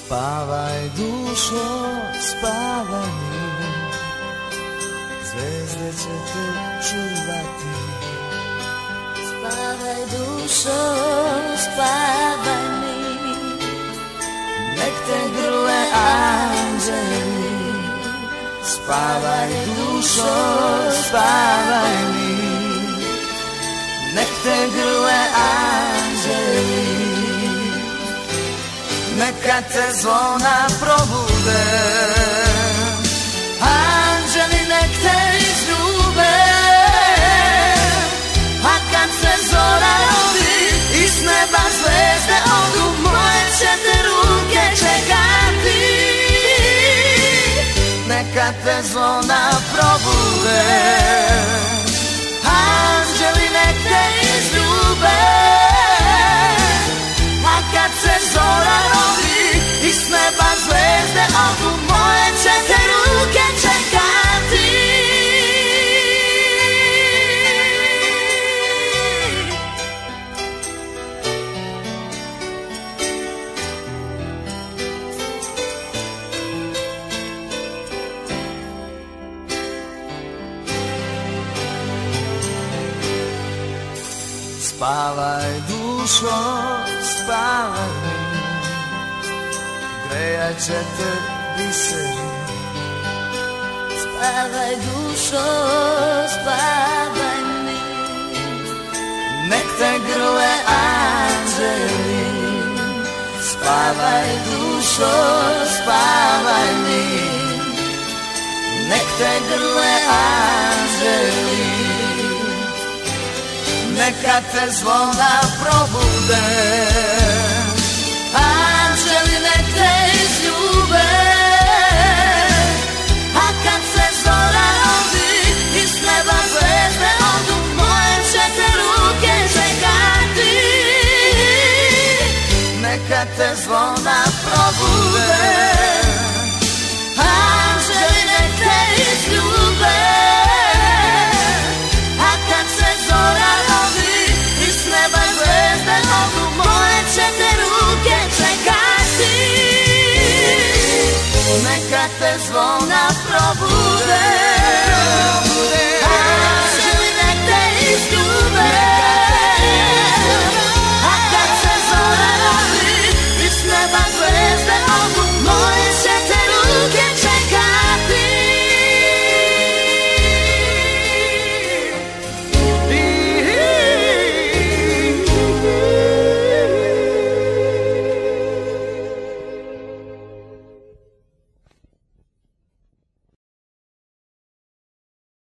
Spavaj dušo, spavaj mi, zvezde će te čuvati. Spavaj dušo, spavaj mi, nek te grle anđeli. Spavaj dušo, spavaj mi, nek te grle anđeli. Neka te zvona probude, anđeli nek te izljube. A kad se zora rodi, iz neba zvezde odu, moje će te ruke čekati. Neka te zvona probude, anđeli nek te izljube. A kad se zora rodi, iz neba zvezde odu, moje će te ruke čekati. Spavaj dušo, spavaj mi, grejat će te biseri. spavaj dušo, spavaj mi, nek te grle anđeli. Spavaj dušo, spavaj mi, nek te grle anđeli. Neka te zvona probude, anđeli nek te izljube. A kad se zora rodi, iz neba zvezde odu, moje će te ruke čekati. Neka te zvona